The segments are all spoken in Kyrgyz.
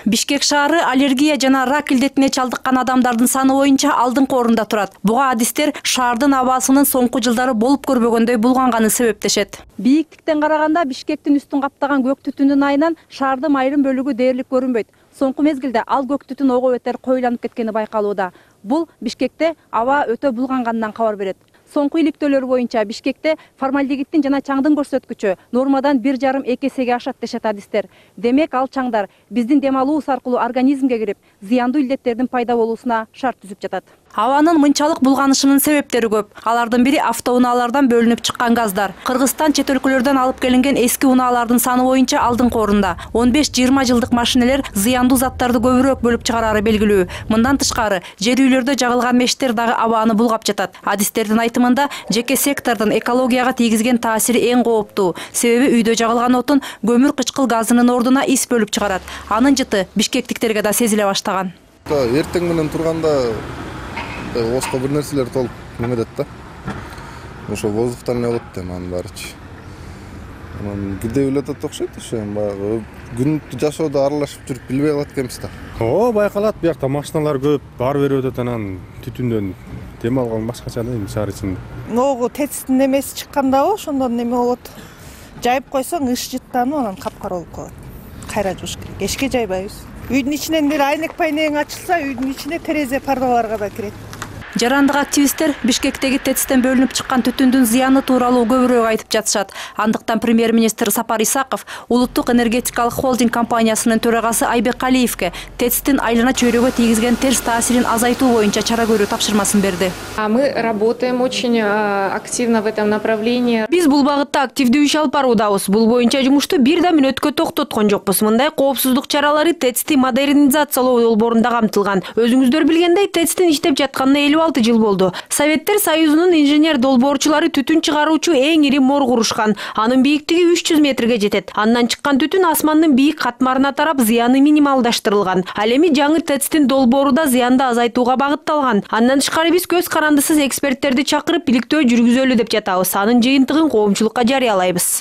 Бишкек шаары аллергия жана рак илдетине чалдыккан адамдардын саны боюнча алдыңкы орунда турат. Буга адистер шаардын абасынын соңку жылдары болуп көрбөгөндөй булганганын себептешет. Бийиктиктен караганда Бишкектин үстүн каптаган көк түтүнүн айынан шаардын айрым бөлүгү дээрлик көрүнбөйт. Соңку мезгилде ал көк түтүн ого бетер коюланып кеткени байкалууда. Бул Бишкекте аба өтө булганганынан кабар берет. Соңку иликтөөлөр боюнча Бишкекте формальдегиттин жана чаңдын көрсөткүчү нормадан 1,5-2 эсеге ашат дешет адистер. Демек ал чаңдар биздин дем алуубуз аркылуу организмге кирип, зыяндуу илдеттердин пайда болуусуна шарт түзүп жатат. Абанын мынчалык булганышынын себептери көп. Алардын бири автоунаалардан бөлүнүп чыккан газдар. Кыргызстан чет өлкөлөрдөн алып келинген эски унаалардын саны боюнча алдыңкы орунда. 15-20 жылдык машинелер зыяндуу заттарды көбүрөөк бөлүп чыгарары белгилүү. Мындан тышкары, жер үйлөрдө жагылган мештер дагы абаны булгап жатат. Адистердин айтымында, жеке сектордун экологияга тийгизген таасири эң кооптуу. Себеби үйдө жагылган отун көмүр кычкыл газынын ордуна ис бөлүп чыгарат. Анын жыты бишкектиктерге да сезиле баштаган. Эртең менен турганда оска бир нерселер толуп немедет да. Ошо воздухтан эле болот дейм анын баарычы. Анан кирдей элетет окшойт ошо баягы күн жашоодо аралашып жүрүп билбей калат экенбиз да. Байкалат, биякта машиналар көп, баар берип өтөт, анан түтүндөн дем алган башкача да шаар ичинде. Могу тецтин немеси чыккандабы, ошондон неме болот. Жайып койсоң ыш жыттанып анан капкара болуп калат. Кайра жууш керек. Эшикке жайбайбыз. Үйдүн ичинен деле айнек-пайнегиң ачылса, үйдүн ичине терезе пардаларга да кирет. Жарандык активисттер Бишкектеги ТЭЦтен бөлүнүп чыккан түтүндүн зыяны тууралуу көбүрөөк айтып жатышат. Андыктан премьер-министр Сапар Исаков Улуттук энергетикалык холдинг компаниясынын төрагасы Айбек Калиевке ТЭЦтин айлана чөйрөгө тийгизген терс таасирин азайтуу боюнча чара көрүү тапшырмасын берди. Мы работаем очень активно в этом направлении. Биз бул багытта активдүү иш алып баруудабыз. Бул боюнча жумушту бир да мүнөткө токтоткон жокпуз. Мындай коопсуздук чаралары ТЭЦти модернизациялоо долбоорунда камтылган. Өзүңүздөр билгендей, ТЭЦтин иштеп жатканына 56 жыл болду. Советтер Союзунун инженер долбоорчулары түтүн чыгаруучу эң ири мор курушкан. Анын бийиктиги 300 метрге жетет. Андан чыккан түтүн асмандын бийик катмарына тарап, зыяны минималдаштырылган. Ал эми жаңы ТЭЦтин долбоору да зыянды азайтууга багытталган. Андан тышкары биз көз карандысыз эксперттерди чакырып иликтөө жүргүзөлү деп жатабыз. Анын жыйынтыгын коомчулукка жарыялайбыз.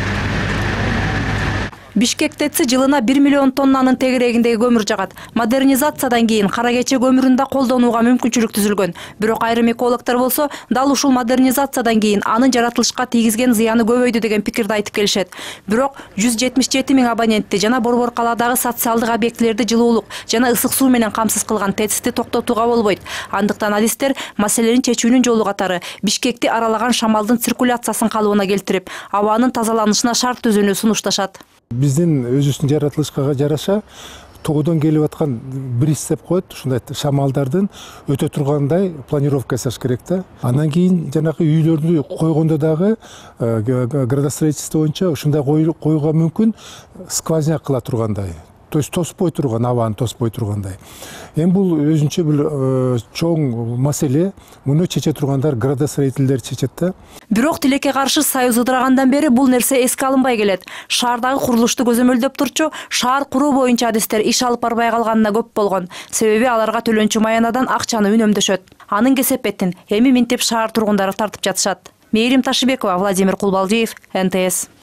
Бишкек ТЭЦи жылына 1 миллион тоннанын тегерегиндеги көмүр жагат. Модернизациядан кийин кара кече көмүрүн да колдонууга мүмкүнчүлүк түзүлгөн. Бирок айрым экологдор болсо, дал ушул модернизациядан кийин анын жаратылышка тийгизген зыяны көбөйдү деген пикирди айтып келишет. Бирок 177 миң абонентти жана Борбор калаадагы социалдык объектилерди жылуулук жана ысык суу менен камсыз кылган ТЭЦти токтотууга болбойт. Андыктан адистер маселенин чечүүнүн жолу катары Бишкекти аралаган шамалдын циркуляциясын калыбына келтирип, абанын тазаланышына шарт түзүүнү сунушташат. Биздин өзүбүздүн жаратылышка жараша тоодон келип аткан бриз деп коет, ушундай шамалдардын өтө тургандай планировка жасаш керек да. Андан кийин жанагы үйлөрдү койгондо дагы градостроительство боюнча ушундай коюуга мүмкүн сквозняк кыла тургандай. То есть тоспой турган, абаны тоспой тургандай. Эми бул өзүнчө бир чоң маселе. Муну чече тургандар градостроительдер чечет да. Бирок тилекке каршы Союз ыдырагандан бери бул нерсе эске алынбай келет. Шаардагы курулушту көзөмөлдөп турчу, шаар куруу боюнча адистер иш алып барбай калганына көп болгон. Себеби аларга төлөнчү маянадан акчаны үнөмдөшөт. Анын кесепетин эми минтип шаар тургундары тартып жатышат. Мээрим Ташыбекова, Владимир Кулбалдиев, НТС.